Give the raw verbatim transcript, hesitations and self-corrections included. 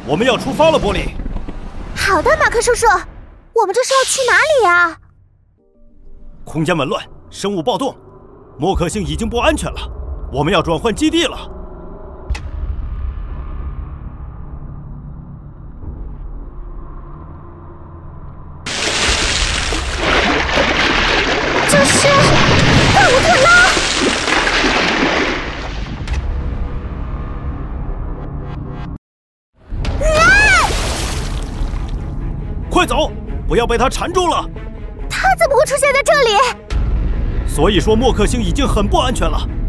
我们要出发了，波利。 好的，马克叔叔，我们这是要去哪里呀？ 空间紊乱，生物暴动，莫克星已经不安全了，我们要转换基地了。 这是怪物特拉！ 快走！不要被他缠住了。 他怎么会出现在这里？ 所以说，莫克星已经很不安全了。